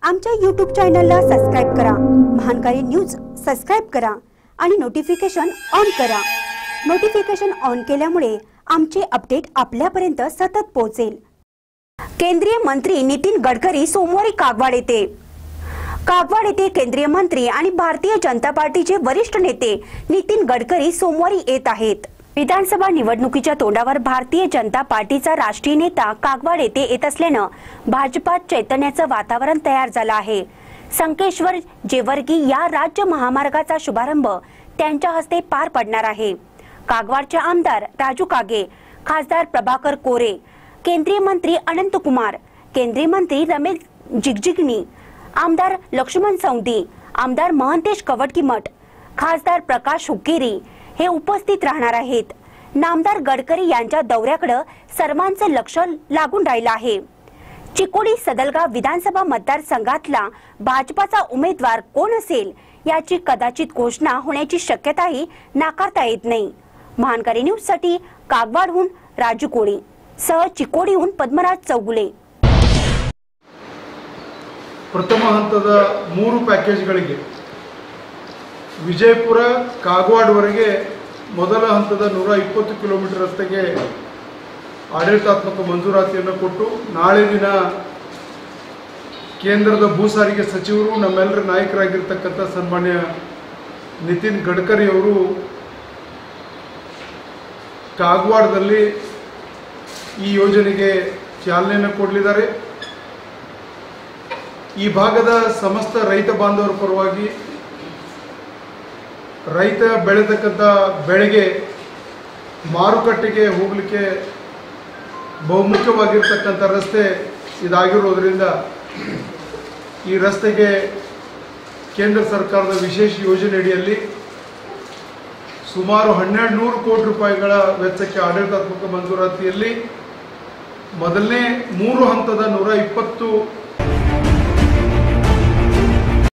आमच्या YouTube चॅनलला subscribe करा, महानकारी न्यूज सबस्क्राइब करा आणि नोटिफिकेशन ऑन करा। नोटिफिकेशन ऑन केल्यामुळे आमचे अपडेट आपल्यापर्यंत सतत पोहोचेल। केंद्रीय मंत्री नितीन गडकरी सोमवारी कागवाड येथे केंद्रीय मंत्री आणि भारतीय जनता पार्टीचे वरिष्ठ नेते नितीन गडकरी सोमवारी येत आहेत। विधानसभा निवडणुकीच्या तोंडावर भारतीय जनता पार्टीचा राष्ट्रीय नेता कागवाड येथे येत असल्याने भाजपात चैतन्याचे वातावरण तयार झाले आहे। संकेश्वर जेवर्गी या राज्य महामार्गाचा शुभारंभ त्यांच्या हस्ते पार पडणार आहे। कागवाडचे आमदार राजू कागे, खासदार प्रभाकर कोरे, केंद्रीय मंत्री अनंत कुमार, केंद्रीय मंत्री रमेश जिगजिगनी, आमदार लक्ष्मण सौदी, आमदार महंतेश कवटकीमठ, खासदार प्रकाश हुक्केरी हे उपस्थित राहणार आहेत। नामदार गडकरी यांच्या दौऱ्याकडे सर्वांचे लक्ष लागून राहिले आहे। चिकोडी सदलगाव विधानसभा मतदारसंघातला भाजपाचा उमेदवार कोण असेल याची कदाचित घोषणा होण्याची शक्यताही नाकारता येत नाही। महानकारी न्यूज साठी कागवाडहून राजू कोळी सह चिकोडीहून पद्मराज चौगुले। ಪ್ರಥಮ ಹಂತದ 3 ಪ್ಯಾಕೇಜ್ಗಳಿಗೆ ವಿಜಯಪುರ ಕಾಗವಾಡವರೆಗೆ ಮೊದಲ ಹಂತದ 120 ಕಿಲೋಮೀಟರ್ ರಸ್ತೆಗೆ ಆಡಳಿತಾತ್ಮಕ ಮಂಜೂರಾತಿಯನ್ನು ಕೊಟ್ಟು ನಾಳೆ ದಿನ ಕೇಂದ್ರದ ಭೂ ಸಾರಿಗೆ ಸಚಿವರು ನಮ್ಮೆಲ್ಲರ ನಾಯಕರಾಗಿರತಕ್ಕಂತ ಸನ್ಮಾನ್ಯ ನಿತಿನ್ ಗಡ್ಕರಿ ಅವರು ಕಾಗವಾಡದಲ್ಲಿ ಈ ಯೋಜನೆಗೆ ಚಾಲನೆಯನ್ನು ಕೊಡಲಿದ್ದಾರೆ। ಈ ಭಾಗದ ಸಮಸ್ತ ರೈತ ಬಾಂಧವರ ಪರವಾಗಿ ರೈತ ಬೆಳೆದಕ್ಕಂತ ಬೆಳೆಗೆ ಮಾರುಕಟ್ಟೆಗೆ ಹೋಗಲಿಕ್ಕೆ ಬಹುಮುಖ್ಯವಾಗಿರತಕ್ಕಂತ ರಸ್ತೆ ಇದಾಗಿರೋದ್ರಿಂದ ಈ ರಸ್ತೆಗೆ ಕೇಂದ್ರ ಸರ್ಕಾರದ ವಿಶೇಷ ಯೋಜನೆ ಅಡಿಯಲ್ಲಿ ಸುಮಾರು 1200 ಕೋಟಿ ರೂಪಾಯಿಗಳ ವೆಚ್ಚಕ್ಕೆ ಆಡಳಿತಾತ್ಮಕ ಮಂಜೂರಾತಿಯಲ್ಲಿ ಮೊದಲನೇ 3 ಹಂತದ 120